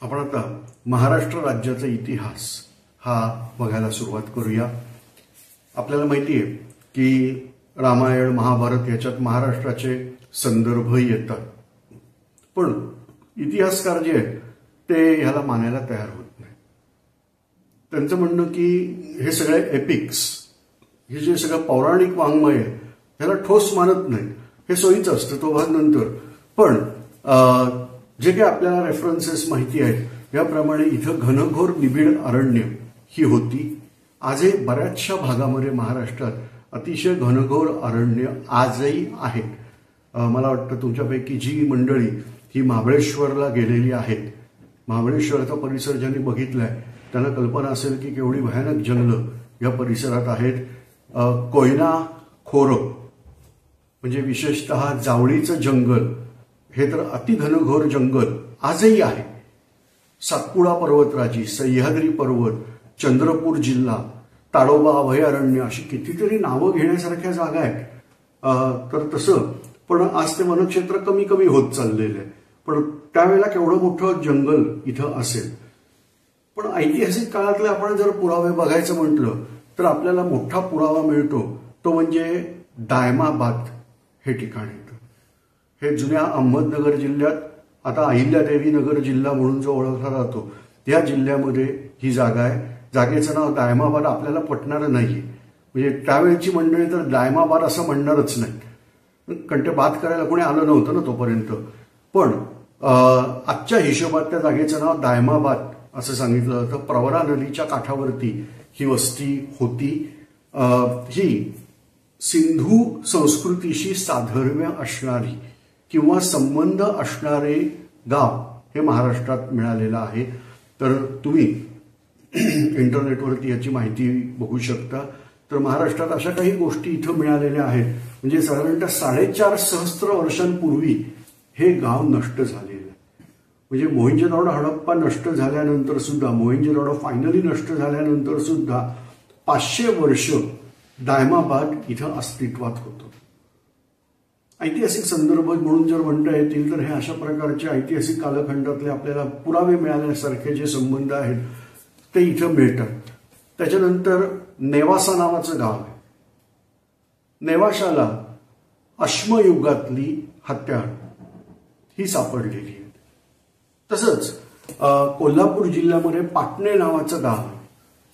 आपण आता महाराष्ट्र राज्याचा इतिहास हा बघायला सुरुवात करूया। आपल्याला माहिती आहे की रामायण महाभारत याच्यात महाराष्ट्राचे संदर्भ येतात, पण इतिहासकार जे आहेत ते ह्याला मानायला तयार होत नाही। त्यांचं म्हणणं की हे सगळे एपिक्स, हे जे सगळं पौराणिक वाङ्मय आहे ह्याला ठोस मानत नाही, हे सोयीचं असतं, तो भाग नंतर। पण जे काही आपल्याला रेफरन्सेस माहिती आहेत याप्रमाणे इथं घनघोर निबिड अरण्य ही होती। आजही बऱ्याचशा भागामध्ये महाराष्ट्रात अतिशय घनघोर अरण्य आजही आहेत। मला वाटतं तुमच्यापैकी जी मंडळी ही महाबळेश्वरला गेलेली आहेत, महाबळेश्वरचा परिसर ज्यांनी बघितलाय त्यांना कल्पना असेल की केवढी भयानक जंगलं या परिसरात आहेत। कोयना खोरं म्हणजे विशेषतः जावळीचं जंगल हे तर अतिघनघोर जंगल आजही आहे। सातपुडा पर्वतराजी, सह्याद्री पर्वत, चंद्रपूर जिल्हा, ताडोबा अभयारण्य अशी कितीतरी नावं घेण्यासारख्या जागा आहेत। तर तसं पण आज ते वनक्षेत्र कमी कमी होत चाललेलं आहे, पण त्यावेळेला केवढं मोठं जंगल इथं असेल। पण ऐतिहासिक काळातले आपण जर पुरावे बघायचं म्हटलं तर आपल्याला मोठा पुरावा मिळतो तो म्हणजे दायमाबाद हे ठिकाण येतं। हे जुन्या अहमदनगर जिल्ह्यात, आता अहिल्यादेवी नगर जिल्हा म्हणून जो ओळखला जातो त्या जिल्ह्यामध्ये ही जागा आहे। जागेचं नाव दायमाबाद आपल्याला पटणारं नाहीये, म्हणजे त्यावेळची मंडळी तर दायमाबाद असं म्हणणारच नाही, कारण ते बात करायला कोणी आलं नव्हतं ना तोपर्यंत। पण आजच्या हिशोबात त्या जागेचं नाव दायमाबाद असं सांगितलं जातं। प्रवरा नदीच्या काठावरती ही वस्ती होती। ही सिंधू संस्कृतीशी साधर्म्य असणारी किंवा संबंध असणारे गाव हे महाराष्ट्रात मिळालेलं आहे। तर तुम्ही इंटरनेटवरती याची माहिती बघू शकता। तर महाराष्ट्रात अशा काही गोष्टी इथं मिळालेल्या आहेत, म्हणजे साधारणतः 4.5 सहस्त्र वर्षांपूर्वी हे गाव नष्ट झालेलं आहे। म्हणजे मोहिंजोदडो हडप्पा नष्ट झाल्यानंतर सुद्धा, मोहिंजोदडो फायनली नष्ट झाल्यानंतर सुद्धा 500 वर्ष दायमाबाद इथं अस्तित्वात होतं। ऐतिहासिक संदर्भ म्हणून जर म्हणता येतील तर हे अशा प्रकारचे ऐतिहासिक कालखंडातले आपल्याला पुरावे मिळाल्यासारखे जे संबंध आहेत ते इथं मिळतात। त्याच्यानंतर नेवासा नावाचं गाव आहे। नेवाशाला अश्मयुगातली हत्यार ही सापडलेली आहे। तसंच कोल्हापूर जिल्ह्यामध्ये पाटणे नावाचं गाव आहे।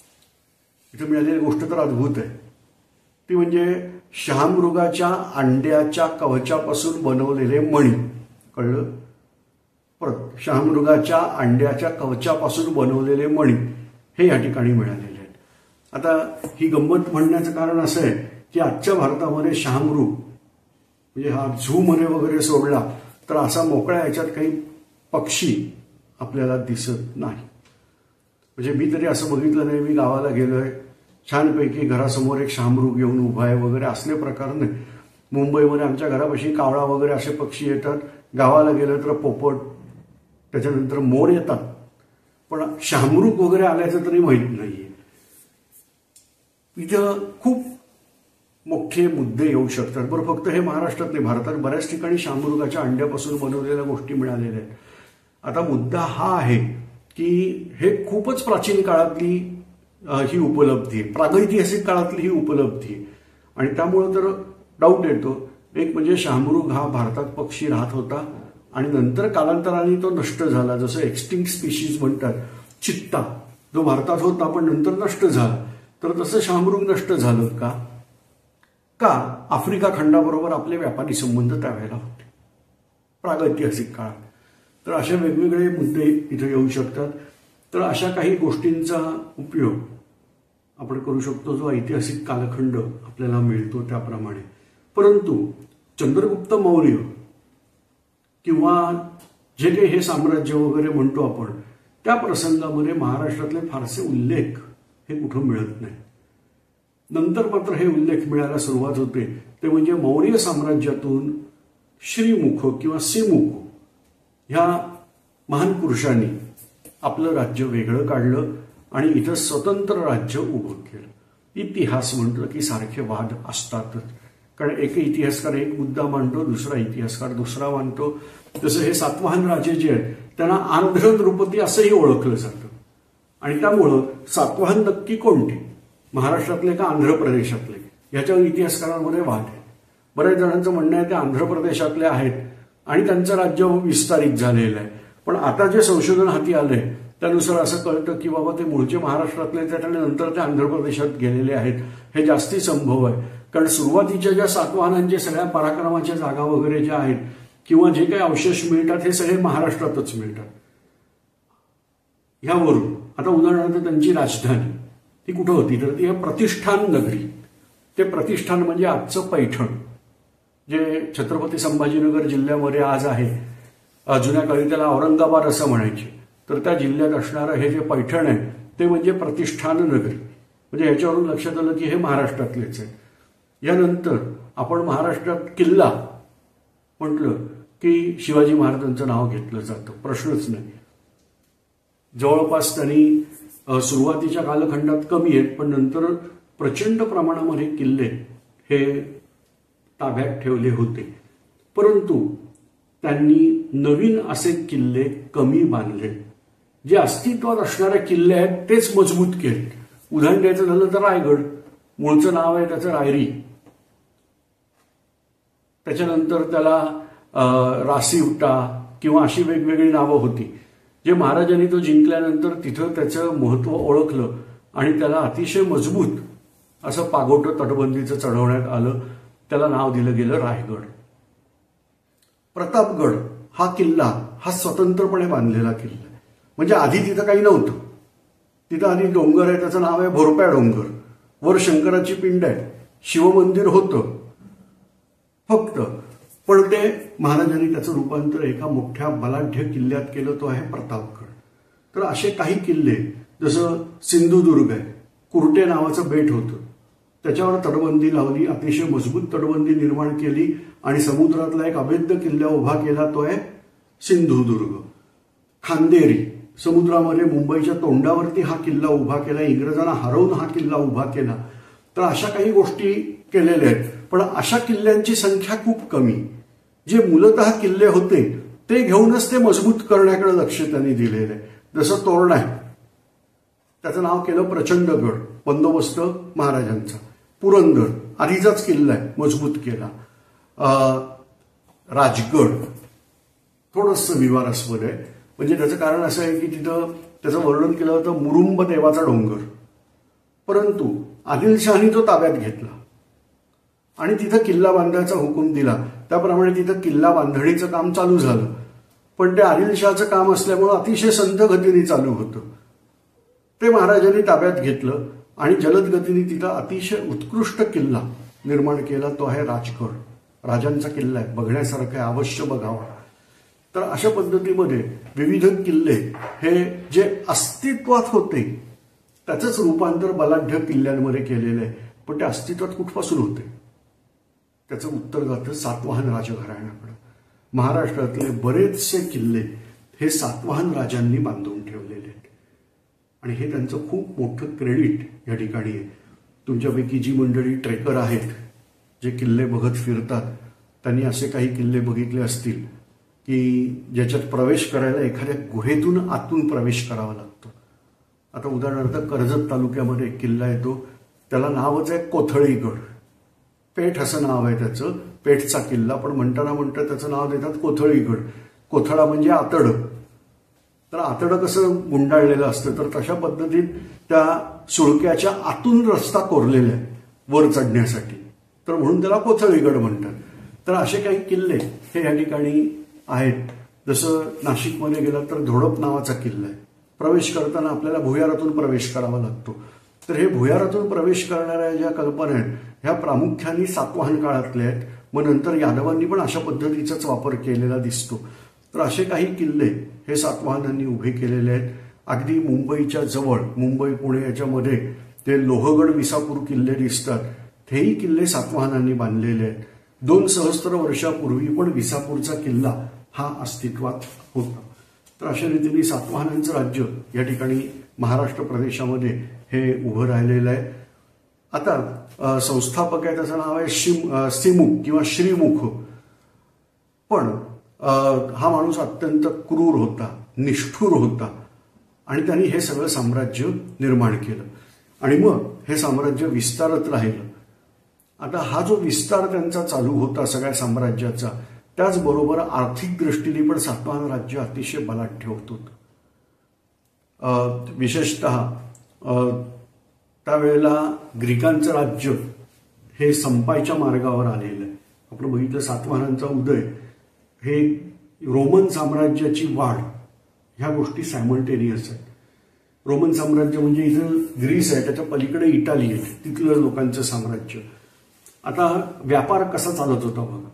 इथं मिळालेली गोष्ट तर अद्भुत आहे, ती म्हणजे शहामृगाच्या अंड्याच्या कवचापासून बनवलेले मणी। कळलं? परत शहामृगाच्या अंड्याच्या कवचापासून बनवलेले मणी हे या ठिकाणी मिळालेले आहेत। आता ही गंमत म्हणण्याचं कारण असं आहे की आजच्या भारतामध्ये शहामृग म्हणजे हा झू मध्ये वगैरे सोडला तर असा मोकळ्या याच्यात काही पक्षी आपल्याला दिसत नाही। म्हणजे मी तरी असं बघितलं नाही, मी गावाला गेलोय, छानपैकी घरासमोर एक शहामृग येऊन उभा आहे वगैरे असले प्रकार नाही। मुंबईमध्ये आमच्या घरापाशी कावळा वगैरे असे पक्षी येतात, गावाला गेलं तर पोपट, त्याच्यानंतर मोर येतात, पण शहामृग वगैरे आल्याचं तरी माहीत नाहीये। इथं खूप मोठे मुद्दे येऊ शकतात। बरं, फक्त हे महाराष्ट्रात नाही, भारतात बऱ्याच ठिकाणी शहामृगाच्या अंड्यापासून बनवलेल्या गोष्टी मिळालेल्या आहेत। आता मुद्दा हा आहे की हे खूपच प्राचीन काळातली ही उपलब्धी आहे, प्रागैतिहासिक काळातली ही उपलब्धी आहे, आणि त्यामुळे तर डाऊट येतो। एक म्हणजे शहामृग हा भारतात पक्षी राहत होता आणि नंतर कालांतराने तो नष्ट झाला, जसं एक्सटिंक्ट स्पीशीज म्हणतात। चित्ता जो भारतात होता पण नंतर नष्ट झाला, तर तसं शहामृग नष्ट झालं का आफ्रिका खंडाबरोबर आपले व्यापारी संबंध त्यावेळेला होते प्रागैतिहासिक काळात। तर अशा वेगवेगळे मुद्दे इथे येऊ शकतात। तर अशा काही गोष्टींचा उपयोग आपण करू शकतो जो ऐतिहासिक कालखंड आपल्याला मिळतो त्याप्रमाणे। परंतु चंद्रगुप्त मौर्य किंवा जे काही हे साम्राज्य वगैरे म्हणतो आपण, त्या प्रसंगामध्ये महाराष्ट्रातले फारसे उल्लेख हे कुठं मिळत नाही। नंतर मात्र हे उल्लेख मिळायला सुरुवात होते, ते म्हणजे मौर्य साम्राज्यातून श्रीमुख किंवा सिमुख ह्या महान पुरुषांनी आपलं राज्य वेगळं काढलं आणि इथं स्वतंत्र राज्य उभं केलं। इतिहास म्हटलं की सारखे वाद असतातच, कारण एक इतिहासकार एक मुद्दा मांडतो, दुसरा इतिहासकार दुसरा मांडतो। जसं हे सातवाहन राजे जे आहेत त्यांना आंध्र नृपती असंही ओळखलं जातं. आणि त्यामुळं सातवाहन नक्की कोणते, महाराष्ट्रातले का आंध्र प्रदेशातले, याच्यावर इतिहासकारांमध्ये वाद आहे. बऱ्याच जणांचं म्हणणं आहे ते आंध्र प्रदेशातले आहेत आणि त्यांचं राज्य विस्तारित झालेलं आहे. पण आता जे संशोधन हाती आलंय त्यानुसार असं कळतं की बाबा ते मूळचे महाराष्ट्रातलेच आहेत आणि नंतर ते आंध्र प्रदेशात गेलेले आहेत, हे जास्ती संभव आहे. कारण सुरुवातीच्या ज्या सातवाहनांच्या सगळ्या पराक्रमाच्या जागा वगैरे ज्या आहेत किंवा जे काही अवशेष मिळतात हे सगळे महाराष्ट्रातच मिळतात. ह्यावरून आता उदाहरणार्थ त्यांची राजधानी ती कुठं होती, तर ती प्रतिष्ठान नगरी. ते प्रतिष्ठान म्हणजे आजचं पैठण, जे छत्रपती संभाजीनगर जिल्ह्यामध्ये आज आहे. जुन्या काळी त्याला औरंगाबाद असं म्हणायचे. तर त्या जिल्ह्यात असणारं हे जे पैठण आहे ते म्हणजे प्रतिष्ठान नगरी. म्हणजे याच्यावरून लक्षात आलं की हे महाराष्ट्रातलेच आहे. यानंतर आपण महाराष्ट्रात किल्ला म्हटलं की शिवाजी महाराजांचं नाव घेतलं जातं, प्रश्नच नाही. जवळपास त्यांनी सुरुवातीच्या कालखंडात कमी आहेत पण नंतर प्रचंड प्रमाणामध्ये किल्ले हे ताब्यात ठेवले होते. परंतु त्यांनी नवीन असे किल्ले कमी बांधले. जे अस्तित्वात असणारे किल्ले आहेत तेच मजबूत केले. उदाहरण द्यायचं झालं तर रायगड, मूळचं नाव आहे त्याचं रायरी, त्याच्यानंतर त्याला रासिवटा किंवा अशी वेगवेगळी नावं होती. जे महाराजांनी तो जिंकल्यानंतर तिथं त्याचं महत्व ओळखलं आणि त्याला अतिशय मजबूत असं पागोटं तटबंदीचं चढवण्यात आलं. त्याला नाव दिलं गेलं रायगड. प्रतापगड हा किल्ला हा स्वतंत्रपणे बांधलेला किल्ला आहे. म्हणजे आधी तिथं काही नव्हतं. तिथं आधी डोंगर आहे, त्याचं नाव आहे भोरप्या डोंगर. वर शंकराची पिंड आहे, शिवमंदिर होतं फक्त. पण ते महाराजांनी त्याचं रूपांतर एका मोठ्या बलाढ्य किल्ल्यात केलं, तो आहे प्रतापगड. तर असे काही किल्ले जसं सिंधुदुर्ग आहे, कुर्टे नावाचं बेट होतं, त्याच्यावर तटबंदी लावली, अतिशय मजबूत तटबंदी निर्माण केली आणि समुद्रातला एक अभेद्य किल्ला उभा केला, तो आहे सिंधुदुर्ग. खांदेरी समुद्रामध्ये मुंबईच्या तोंडावरती हा किल्ला उभा केला, इंग्रजांना हरवून हा किल्ला उभा केला. तर अशा काही गोष्टी केलेल्या आहेत. पण अशा किल्ल्यांची संख्या खूप कमी. जे मूलतः किल्ले होते ते घेऊनच ते मजबूत करण्याकडे लक्ष त्यांनी दिलेलं आहे. जसं तोरणा आहे, त्याचं नाव केलं प्रचंडगड, बंदोबस्त महाराजांचा. पुरंदर आधीचाच किल्ला आहे, मजबूत केला. राजगड थोडंसं विवादास्पद आहे. म्हणजे त्याचं कारण असं आहे की तिथं त्याचं वर्णन केलं होतं मुरुंब देवाचा डोंगर. परंतु आदिलशहानी तो ताब्यात घेतला आणि तिथं किल्ला बांधायचा हुकूम दिला. त्याप्रमाणे तिथं किल्ला बांधणीचं काम चालू झालं. पण ते आदिलशहाचं काम असल्यामुळं अतिशय संथ गतीने चालू होतं. ते महाराजांनी ताब्यात घेतलं आणि जलद गतीने तिथं अतिशय उत्कृष्ट किल्ला निर्माण केला, तो आहे राजगड. राजांचा किल्ला आहे, बघण्यासारखं आहे, अवश्य बघावा. तर अशा पद्धतीमध्ये विविध किल्ले हे जे अस्तित्वात होते त्याचंच रूपांतर बलाढ्य किल्ल्यांमध्ये केलेलं आहे. पण ते अस्तित्वात कुठपासून होते, त्याचं उत्तर जातं सातवाहन राजघराण्याकडे. महाराष्ट्रातले बरेचसे किल्ले हे सातवाहन राजांनी बांधून ठेवलेले आहेत आणि हे त्यांचं खूप मोठं क्रेडिट या ठिकाणी आहे. तुमच्यापैकी जी मंडळी ट्रेकर आहेत, जे किल्ले बघत फिरतात, त्यांनी असे काही किल्ले बघितले असतील की ज्याच्यात प्रवेश करायला एखाद्या गुहेतून आतून प्रवेश करावा लागतो. आता उदाहरणार्थ कर्जत तालुक्यामध्ये एक किल्ला येतो, त्याला नावच आहे कोथळीगड. पेठ असं नाव आहे त्याचं, पेठचा किल्ला. पण म्हणताना त्याचं नाव देतात कोथळीगड. कोथळा म्हणजे आतडं. तर आतडं कसं गुंडाळलेलं असतं, तर तशा पद्धतीत त्या सुळक्याच्या आतून रस्ता कोरलेला आहे वर चढण्यासाठी, तर म्हणून त्याला कोथळीगड म्हणतात. तर असे काही किल्ले हे या ठिकाणी आहेत. जसं नाशिकमध्ये गेला तर धोडप नावाचा किल्ला आहे. प्रवेश करताना आपल्याला भुयारातून प्रवेश करावा लागतो. तर हे भुयारातून प्रवेश करणाऱ्या ज्या कल्पना आहेत ह्या प्रामुख्याने सातवाहन काळातल्या आहेत. मग नंतर यादवांनी पण अशा पद्धतीचाच वापर केलेला दिसतो. तर असे काही किल्ले हे सातवाहनांनी उभे केलेले आहेत. अगदी मुंबईच्या जवळ, मुंबई पुणे याच्यामध्ये ते लोहगड विसापूर किल्ले दिसतात, हेही किल्ले सातवाहनांनी बांधलेले आहेत. 2 सहस्त्र वर्षापूर्वी पण विसापूरचा किल्ला हा अस्तित्वात होता. तर अशा रीतीने सातवाहनांचं राज्य या ठिकाणी महाराष्ट्र प्रदेशामध्ये हे उभं राहिलेलं आहे. आता संस्थापक आहे त्याचं नाव आहे सिमुख किंवा श्रीमुख. पण हा माणूस अत्यंत क्रूर होता, निष्ठुर होता आणि त्यांनी हे सगळं साम्राज्य निर्माण केलं आणि मग हे साम्राज्य विस्तारत राहिलं. आता हा जो विस्तार त्यांचा चालू होता सगळ्या साम्राज्याचा, त्याचबरोबर आर्थिक दृष्टीने पण सातवाहन राज्य अतिशय बलाढ्य होत होतं. विशेषतः त्यावेळेला ग्रीकांचं राज्य हे संपायच्या मार्गावर आलेलं आहे. आपण बघितलं सातवाहनांचा उदय, हे रोमन साम्राज्याची वाढ, ह्या गोष्टी सायमल्टेनियस आहेत. रोमन साम्राज्य म्हणजे इथं ग्रीस आहे, त्याच्या पलीकडे इटाली आहे, तिथलं लोकांचं साम्राज्य. आता व्यापार कसा चालत होता बघा,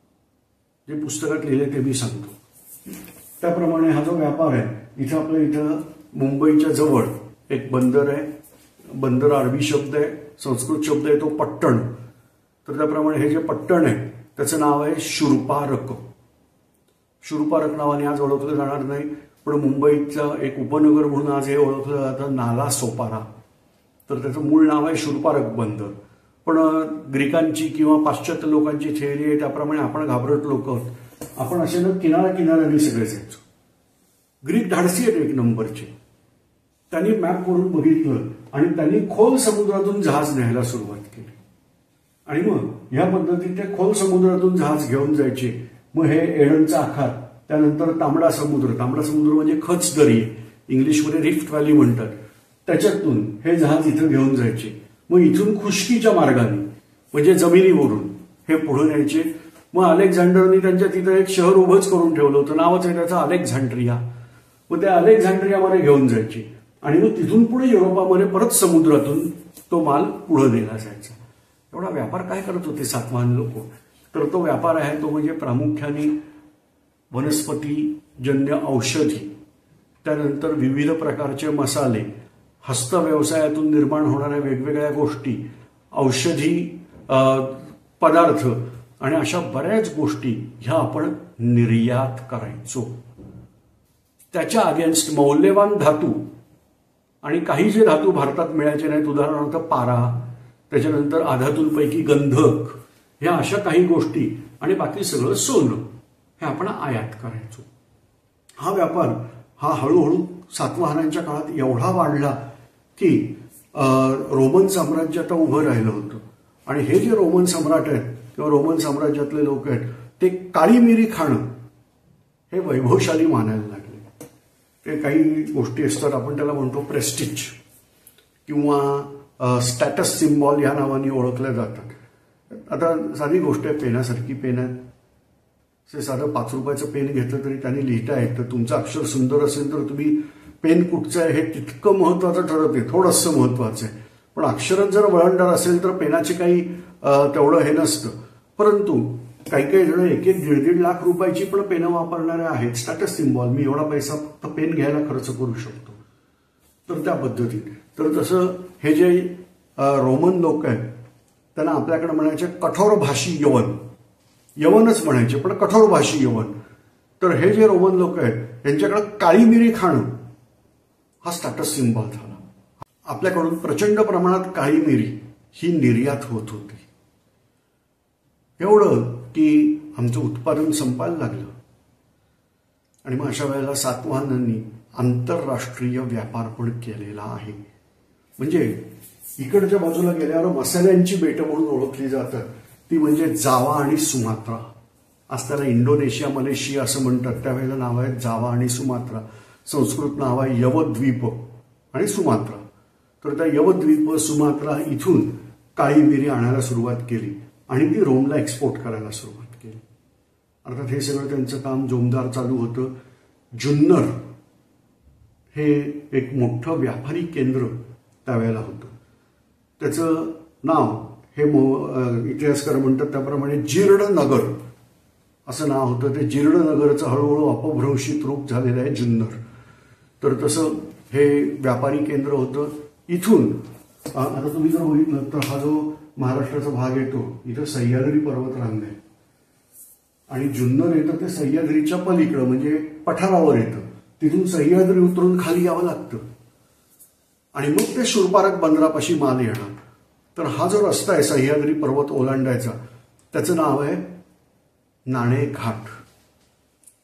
जे पुस्तकात लिहिले ते मी सांगतो. त्याप्रमाणे हा जो व्यापार आहे, इथं आपल्या इथं मुंबईच्या जवळ एक बंदर आहे. बंदर अरबी शब्द आहे, संस्कृत शब्द आहे तो पट्टण. तर त्याप्रमाणे हे जे पट्टण आहे त्याचं नाव आहे शूरपारक. शूरपारक नावाने आज ओळखलं जाणार नाही, पण मुंबईचं एक उपनगर म्हणून आज हे ओळखलं जातं नाला सोपारा. तर त्याचं मूळ नाव आहे शूरपारक बंदर. पण ग्रीकांची किंवा पाश्चात्य लोकांची थेअरी आहे त्याप्रमाणे आपण घाबरट लोक आहोत, आपण असे ना किनाऱ्याने सगळे जायचो. ग्रीक धाडसी आहेत एक नंबरचे. त्यांनी मॅपवरून बघितलं आणि त्यांनी खोल समुद्रातून जहाज न्यायला सुरुवात केली आणि मग या पद्धतीत ते खोल समुद्रातून जहाज घेऊन जायचे. मग हे एडनचा आखात, त्यानंतर तांबडा समुद्र म्हणजे खच दरी, इंग्लिशमध्ये रिफ्ट व्हॅली म्हणतात, त्याच्यातून हे जहाज इथं घेऊन जायचे. मग इथून खुष्कीच्या मार्गाने म्हणजे जमिनीवरून हे पुढे न्यायचे. मग अलेक्झांडरनी त्यांच्या तिथं एक शहर उभंच करून ठेवलं होतं, नावच आहे त्याचं अलेक्झांड्रिया. मग त्या अलेक्झांड्रियामध्ये घेऊन जायचे आणि मग तिथून पुढे युरोपामध्ये परत समुद्रातून तो माल पुढे नेला जायचा. एवढा व्यापार काय करत होते सातवाहन लोक? तर तो व्यापार आहे तो म्हणजे प्रामुख्याने वनस्पतीजन्य औषधी, त्यानंतर विविध प्रकारचे मसाले, हस्तव्यवसायातून निर्माण होणाऱ्या वेगवेगळ्या गोष्टी, औषधी पदार्थ आणि अशा बऱ्याच गोष्टी ह्या आपण निर्यात करायचो. त्याच्या अगेन्स्ट मौल्यवान धातू आणि काही जे धातू भारतात मिळायचे नाहीत, उदाहरणार्थ पारा, त्याच्यानंतर अधातूंपैकी गंधक, ह्या अशा काही गोष्टी आणि बाकी सगळं सोनं हे आपण आयात करायचो. हा व्यापार हा हळूहळू सातवाहनांच्या काळात एवढा वाढला की रोमन साम्राज्य आता उभं राहिलं होतं. आणि हे जे रोमन सम्राट आहेत किंवा रोमन साम्राज्यातले लोक आहेत ते काळी मिरी खाणं हे वैभवशाली मानायला लागले. ते काही गोष्टी असतात, आपण त्याला म्हणतो प्रेस्टिज किंवा स्टॅटस सिम्बॉल या नावाने ओळखल्या जातात. आता साधी गोष्ट आहे, पेनासारखी पेन आहे, ते साधं 5 रुपयाचं पेन घेतलं तरी त्यांनी लिहिता येतं. तुमचं अक्षर सुंदर असेल तर तुम्ही पेन कुठचं आहे हे तितकं महत्वाचं ठरत, थोडंसं महत्वाचं आहे. पण अक्षरच जर वळणदार असेल तर पेनाचे काही तेवढं हे नसतं. परंतु काही जण 1-1, 1.5 लाख रुपयाची पण पेनं वापरणारे आहेत. स्टॅटस सिम्बॉल, मी एवढा पैसा फक्त पेन घ्यायला खर्च करू शकतो. तर त्या पद्धतीत तर तसं हे जे रोमन लोक आहेत त्यांना आपल्याकडे म्हणायचे कठोर भाषी यवन, यवनच म्हणायचे पण कठोर भाषी यवन. तर हे जे रोमन लोक आहेत यांच्याकडे काळी मिरी खाणं हा स्टॅटस सिम्बॉल झाला. आपल्याकडून प्रचंड प्रमाणात काळी मिरी ही निर्यात होत होती. एवढं की आमचं उत्पादन संपायला लागलं आणि मग अशा वेळेला सातवाहनांनी आंतरराष्ट्रीय व्यापार पण केलेला आहे. म्हणजे इकडच्या बाजूला गेल्यावर मसाल्यांची बेटं म्हणून ओळखली जातात, ती म्हणजे जावा आणि सुमात्रा. आज त्याला इंडोनेशिया, मलेशिया असं म्हणतात, त्यावेळेला नाव आहे जावा आणि सुमात्रा. संस्कृत नाव आहे यवद्वीप आणि सुमात्रा. तर त्या यवद्वीप सुमात्रा इथून काळी मिरी आणायला सुरुवात केली आणि ती रोमला एक्सपोर्ट करायला सुरुवात केली. अर्थात हे सगळं त्यांचं काम जोमदार चालू होतं. जुन्नर हे एक मोठं व्यापारी केंद्र त्यावेळेला होतं. त्याचं नाव हे इतिहासकार म्हणतात त्याप्रमाणे जीर्णनगर असं नाव होतं. ते जीर्णनगरचं हळूहळू अपभ्रंशित रूप झालेलं आहे जुन्नर. तर तसं हे व्यापारी केंद्र होतं. इथून आता तुम्ही जर बघितलं तर हा जो महाराष्ट्राचा भाग येतो इथं सह्याद्री पर्वतरांग आहे आणि जुन्नर येतं ते सह्याद्रीच्या पलीकडं म्हणजे पठारावर येतं. तिथून सह्याद्री उतरून खाली यावं लागतं आणि मग ते शूरपारक बंदरापाशी माल येणार. तर हा जो रस्ता आहे सह्याद्री पर्वत ओलांडायचा त्याचं नाव आहे नाणेघाट.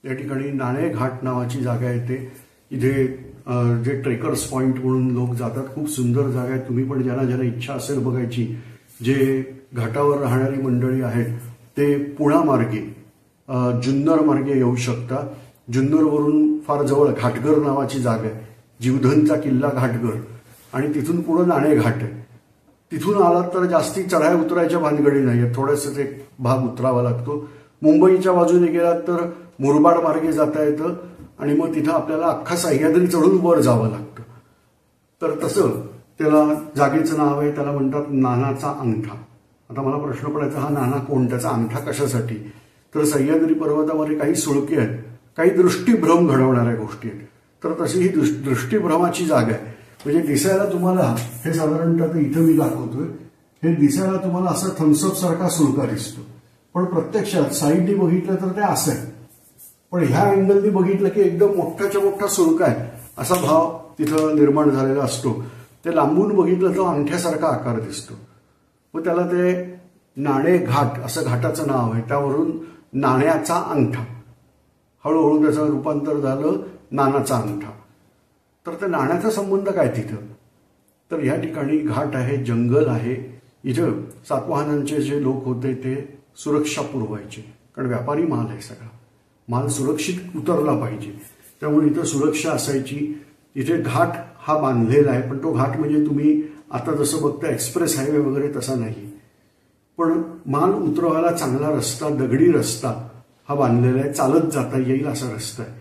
या ठिकाणी नाणे घाट नावाची जागा येते. इथे जे ट्रेकर्स पॉइंट म्हणून लोक जातात, खूप सुंदर जागा आहे. तुम्ही पण ज्यांना इच्छा असेल बघायची, जे घाटावर राहणारी मंडळी आहेत ते पुण्यामार्गे जुन्नर मार्गे येऊ शकता. जुन्नरवरून फार जवळ घाटघर नावाची जागा आहे, जीवधनचा किल्ला घाटघर, आणि तिथून पुढे नाणे घाट आहे. तिथून आलात तर जास्ती चढाई उतरायच्या भानगडी नाही, थोडंसं एक भाग उतरावा लागतो. मुंबईच्या बाजूने गेलात तर मुरबाड मार्गे जाता येतं आणि मग तिथं आपल्याला अख्खा सह्याद्री चढून वर जावं लागतं. तर तसं त्याला जागेचं नाव आहे, त्याला म्हणतात नानाचा अंगठा. आता मला प्रश्न पडायचा, हा नाना कोण, त्याचा अंगठा कशासाठी? तर सह्याद्री पर्वतामध्ये काही सुळके आहेत, काही दृष्टीभ्रम घडवणाऱ्या गोष्टी आहेत. तर तशी ही दृष्टीभ्रमाची जागा आहे. म्हणजे दिसायला तुम्हाला हे साधारणतः इथं मी दाखवतोय, हे दिसायला तुम्हाला असं थम्सअप सारखा सुळका दिसतो, पण प्रत्यक्षात साईडनी बघितलं तर ते असं आहे. पण ह्या अँगलनी बघितलं की एकदम मोठाच्या मोठा सुळका आहे असा भाव तिथं निर्माण झालेला असतो. ते लांबून बघितलं तर अंगठ्यासारखा आकार दिसतो. मग त्याला ते नाणे घाट असं घाटाचं नाव आहे, त्यावरून नाण्याचा अंगठा. हळूहळू त्याचं रूपांतर झालं नानाचा अंगठा. तर त्या नाण्याचा संबंध काय तिथं? तर या ठिकाणी घाट आहे, जंगल आहे. इथं सातवाहनांचे जे लोक होते ते सुरक्षा पुरवायचे, कारण व्यापारी माल आहे, सगळा माल सुरक्षित उतरला पाहिजे, त्यामुळे इथं सुरक्षा असायची. इथे घाट हा बांधलेला आहे, पण तो घाट म्हणजे तुम्ही आता जसं बघता एक्सप्रेस हायवे वगैरे तसा नाही, पण माल उतरवायला चांगला रस्ता, दगडी रस्ता हा बांधलेला आहे, चालत जाता येईल असा रस्ता आहे.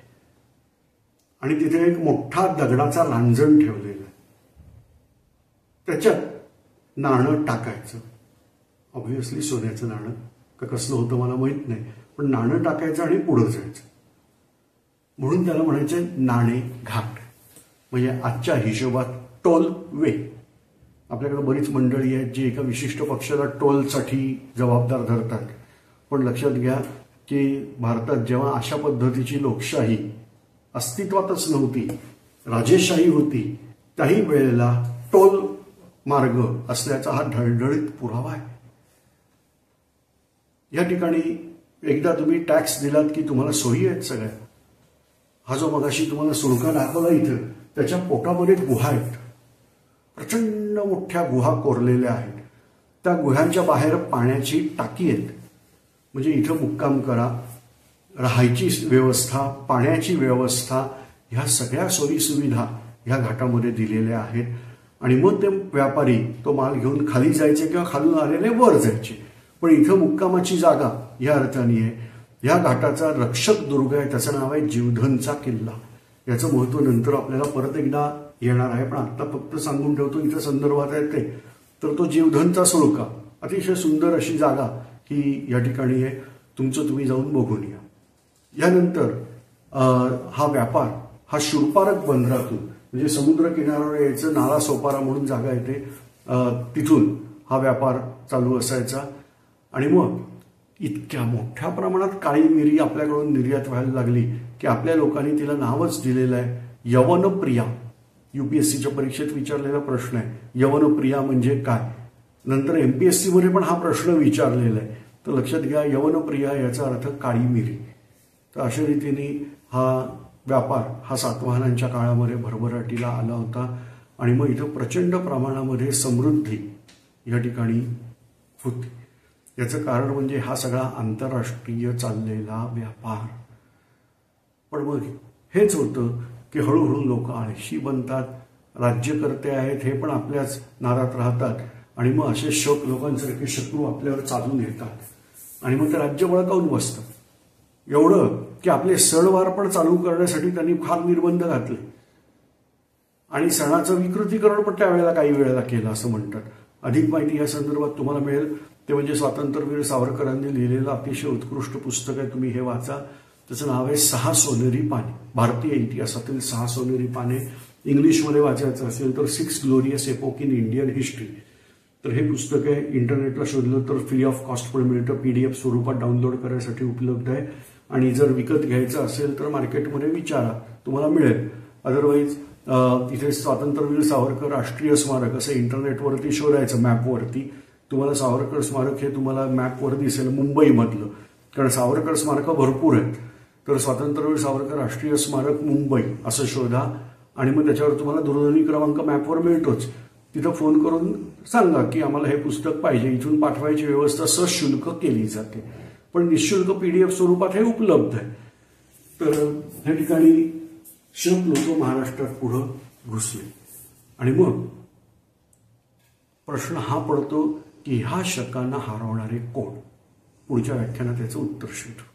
आणि तिथे एक मोठा दगडाचा रांजण ठेवलेला आहे, त्याच्यात नाणं टाकायचं. ऑब्व्हियसली सोन्याचं नाणं का कसलं होतं मला माहित नाही, पण नाणं टाकायचं आणि पुढं जायचं. म्हणून त्याला म्हणायचे नाणे घाट. म्हणजे आजच्या हिशोबात टोल वे. आपल्याकडे बरीच मंडळी आहेत जी एका विशिष्ट पक्षाला टोलसाठी जबाबदार धरतात, पण लक्षात घ्या की भारतात जेव्हा अशा पद्धतीची लोकशाही अस्तित्वातच नव्हती, राजेशाही होती, त्याही वेळेला टोल मार्ग असल्याचा हा ढळढळीत पुरावा आहे. या ठिकाणी एकदा तुम्ही टॅक्स दिलात की तुम्हाला सोयी आहेत सगळ्या. हा जो मगाशी तुम्हाला सुळका दाखवला इथं, त्याच्या पोटामध्ये गुहा आहेत, प्रचंड मोठ्या गुहा कोरलेल्या आहेत. त्या गुहांच्या बाहेर पाण्याची टाकी आहेत. म्हणजे इथं मुक्काम करा, राहायची व्यवस्था, पाण्याची व्यवस्था, ह्या सगळ्या सोयी सुविधा ह्या घाटामध्ये दिलेल्या आहेत. आणि मग ते व्यापारी तो माल घेऊन खाली जायचे किंवा खालून आलेले वर जायचे. पण इथं मुक्कामाची जागा या अर्थाने आहे. या घाटाचा रक्षक दुर्ग आहे, त्याचं नाव आहे जीवधनचा किल्ला. याचं महत्व नंतर आपल्याला परत एकदा येणार आहे, पण आता फक्त सांगून ठेवतो इथं संदर्भात आहे ते. तर तो जीवधनचा सुळका अतिशय सुंदर अशी जागा ही या ठिकाणी आहे. तुमचं तुम्ही जाऊन बघून या. यानंतर हा व्यापार हा शूरपारक बंदरातून, म्हणजे समुद्र किनाऱ्यावर यायचं, नाला सोपारा म्हणून जागा येते, तिथून हा व्यापार चालू असायचा. आणि मग इतक्या मोठ्या प्रमाणात काळी मिरी आपल्याकडून निर्यात व्हायला लागली की आपल्या लोकांनी तिला नावच दिलेलं आहे यवनप्रिया. UPSCच्या परीक्षेत विचारलेला प्रश्न आहे, यवनप्रिया म्हणजे काय. नंतर MPSC मध्ये पण हा प्रश्न विचारलेला आहे. तर लक्षात घ्या, यवनप्रिया याचा अर्थ काळी मिरी. तर अशा रीतीने हा व्यापार हा सातवाहनांच्या काळामध्ये भरभराटीला आला होता. आणि मग इथं प्रचंड प्रमाणामध्ये समृद्धी या ठिकाणी होती. याचं कारण म्हणजे हा सगळा आंतरराष्ट्रीय चाललेला व्यापार. पण मग हेच होतं की हळूहळू लोक आळशी बनतात, राज्यकर्ते आहेत हे पण आपल्याच नादात राहतात, आणि मग असे लोकांसारखे शत्रू आपल्यावर चालून येतात आणि मग ते राज्य बळकावून बसतं. एवढं की आपले सणवार पण चालू करण्यासाठी त्यांनी फार निर्बंध घातले आणि सणाचं विकृतीकरण पण त्यावेळेला काही वेळेला केलं असं म्हणतात. अधिक माहिती या संदर्भात तुम्हाला मिळेल. ते म्हणजे स्वातंत्र्यवीर सावरकरांनी लिहिलेलं अतिशय उत्कृष्ट पुस्तक आहे, तुम्ही हे वाचा. त्याचं नाव आहे 6 सोनेरी पाने, भारतीय इतिहासातील 6 सोनेरी पाने. इंग्लिशमध्ये वाचायचं असेल तर 6 glorious epoch in Indian history. तर हे पुस्तक आहे, इंटरनेटला शोधलं तर फ्री ऑफ कॉस्ट पण मिळतं, PDF स्वरूपात डाउनलोड करायसाठी उपलब्ध आहे. आणि जर विकत घ्यायचं असेल तर मार्केटमध्ये विचारा, तुम्हाला मिळेल. अदरवाईज इथे स्वातंत्र्यवीर सावरकर राष्ट्रीय स्मारक असं इंटरनेटवरती शोधायचं, मॅपवरती तुम्हाला सावरकर स्मारक हे तुम्हाला मॅपवर दिसेल मुंबईमधलं, कारण सावरकर स्मारकं भरपूर आहेत. तर स्वातंत्र्यवीर सावरकर राष्ट्रीय स्मारक मुंबई असं शोधा आणि मग त्याच्यावर तुम्हाला दूरध्वनी क्रमांक मॅपवर मिळतोच. तिथं फोन करून सांगा की आम्हाला हे पुस्तक पाहिजे, इथून पाठवायची व्यवस्था सशुल्क केली जाते, पण निःशुल्क PDF स्वरूपात हे उपलब्ध आहे. तर ह्या ठिकाणी शक लोक महाराष्ट्रात पुढं घुसले आणि मग प्रश्न हा पडतो की ह्या शकांना हरवणारे कोण? पुढच्या व्याख्यानात याचं उत्तर शोधू.